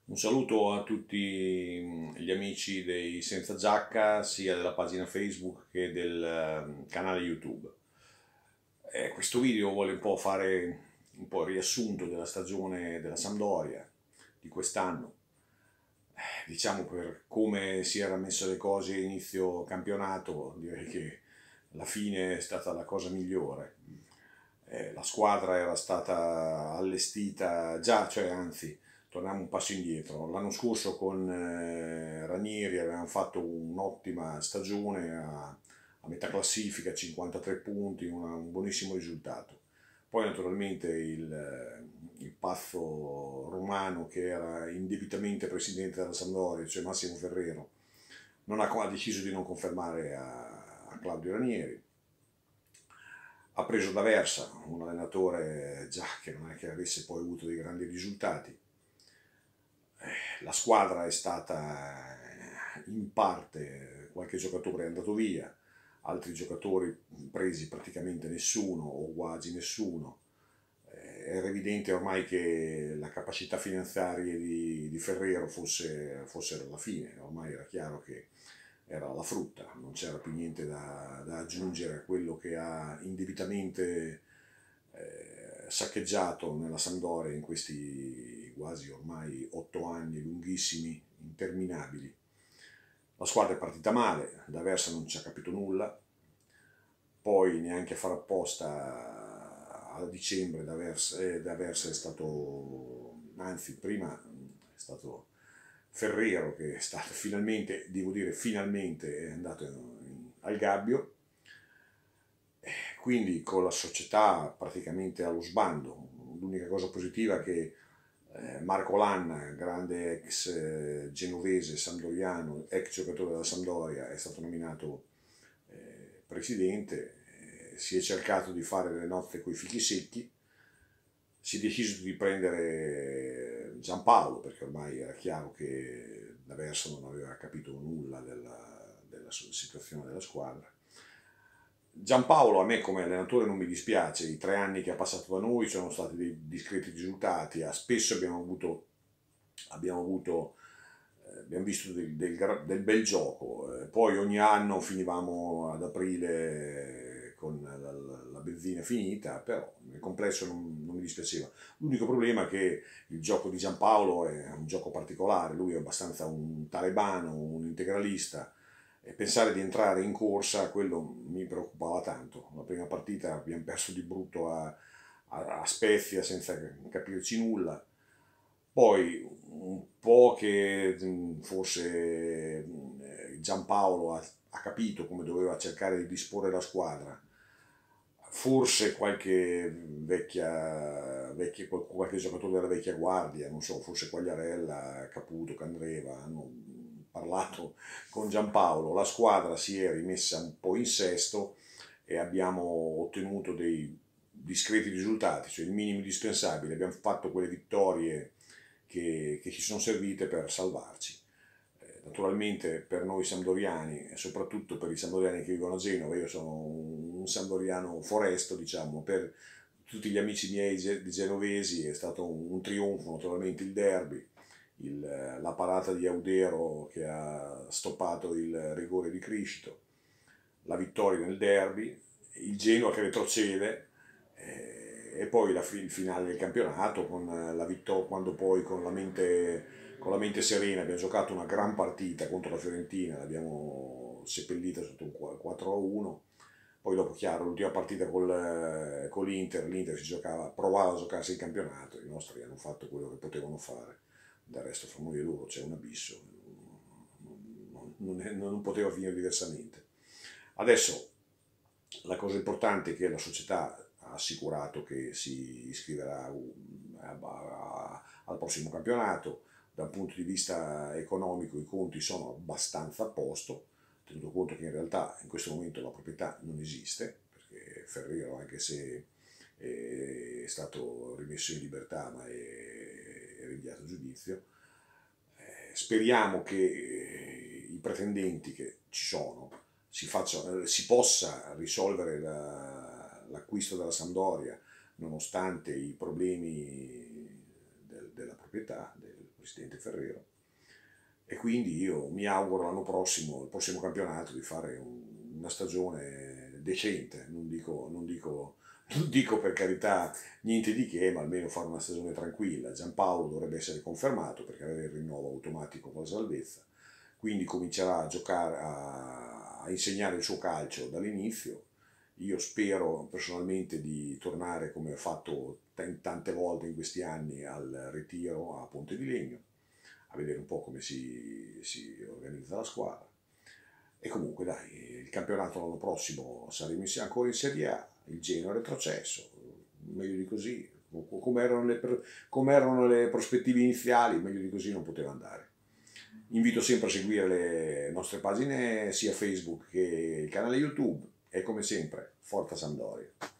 Un saluto a tutti gli amici dei Senza Giacca, sia della pagina Facebook che del canale YouTube. Questo video vuole un po' fare un po' il riassunto della stagione della Sampdoria di quest'anno. Diciamo, per come si erano messe le cose a inizio campionato, direi che la fine è stata la cosa migliore. La squadra era stata allestita già, cioè anzi, torniamo un passo indietro. L'anno scorso con Ranieri avevamo fatto un'ottima stagione a metà classifica, 53 punti, un buonissimo risultato. Poi naturalmente il pazzo romano che era indebitamente presidente della Sampdoria, cioè Massimo Ferrero, ha deciso di non confermare a Claudio Ranieri. Ha preso D'Aversa, un allenatore già che non è che avesse poi avuto dei grandi risultati. La squadra è stata in parte, qualche giocatore è andato via, altri giocatori presi praticamente nessuno o quasi nessuno. Era evidente ormai che la capacità finanziaria di Ferrero fosse alla fine, ormai era chiaro che era la frutta, non c'era più niente da aggiungere a quello che ha indebitamente saccheggiato nella Sampdoria in questi quasi ormai 8 anni lunghissimi, interminabili. La squadra è partita male, D'Aversa non ci ha capito nulla, poi neanche a fare apposta a dicembre D'Aversa è stato, anzi prima è stato Ferrero che è stato finalmente, devo dire finalmente, è andato al gabbio, quindi con la società praticamente allo sbando. L'unica cosa positiva è che Marco Lanna, grande ex genovese sampdoriano, ex giocatore della Sampdoria, è stato nominato presidente. Si è cercato di fare le nozze coi fichi secchi, si è deciso di prendere Giampaolo perché ormai era chiaro che D'Aversa non aveva capito nulla della situazione della squadra. Giampaolo a me come allenatore non mi dispiace, i 3 anni che ha passato da noi sono stati dei discreti risultati, spesso abbiamo visto del bel gioco, poi ogni anno finivamo ad aprile con la benzina finita, però nel complesso non mi dispiaceva. L'unico problema è che il gioco di Giampaolo è un gioco particolare, lui è abbastanza un talebano, un integralista, e pensare di entrare in corsa, quello mi preoccupava tanto. La prima partita abbiamo perso di brutto a Spezia senza capirci nulla. Poi un po' che forse Giampaolo ha capito come doveva cercare di disporre la squadra. Forse qualche giocatore della vecchia guardia, non so, forse Quagliarella, Caputo, Candreva, hanno parlato con Giampaolo, la squadra si è rimessa un po' in sesto e abbiamo ottenuto dei discreti risultati, cioè il minimo indispensabile, abbiamo fatto quelle vittorie che ci sono servite per salvarci. Naturalmente per noi sampdoriani e soprattutto per i sampdoriani che vivono a Genova, io sono un sampdoriano foresto, diciamo, per tutti gli amici miei genovesi è stato un trionfo, naturalmente il derby, la parata di Audero che ha stoppato il rigore di Criscito, la vittoria nel derby, il Genoa che retrocede e poi il finale del campionato con la vittoria, quando poi con la mente serena abbiamo giocato una gran partita contro la Fiorentina, l'abbiamo seppellita sotto un 4-1. Poi dopo, chiaro, l'ultima partita con l'Inter provava a giocarsi il campionato, i nostri hanno fatto quello che potevano fare, del resto fra noi e loro c'è un abisso, non poteva finire diversamente. Adesso la cosa importante è che la società ha assicurato che si iscriverà al prossimo campionato. Dal punto di vista economico i conti sono abbastanza a posto, tenuto conto che in realtà in questo momento la proprietà non esiste, perché Ferrero, anche se è stato rimesso in libertà, ma è rinviato a giudizio. Speriamo che i pretendenti che ci sono si possa risolvere l'acquisto della Sampdoria nonostante i problemi della proprietà, del presidente Ferrero, e quindi io mi auguro l'anno prossimo, il prossimo campionato, di fare una stagione decente, non dico per carità niente di che, ma almeno fare una stagione tranquilla. Giampaolo dovrebbe essere confermato perché aveva il rinnovo automatico con la salvezza, quindi comincerà a giocare, a insegnare il suo calcio dall'inizio. Io spero personalmente di tornare, come ho fatto tante volte in questi anni, al ritiro a Ponte di Legno, a vedere un po' come si organizza la squadra. E comunque dai, il campionato l'anno prossimo saremo ancora in Serie A, il Genoa è retrocesso, meglio di così, come erano le prospettive iniziali, meglio di così non poteva andare. Invito sempre a seguire le nostre pagine sia Facebook che il canale YouTube, e come sempre, Forza Sampdoria.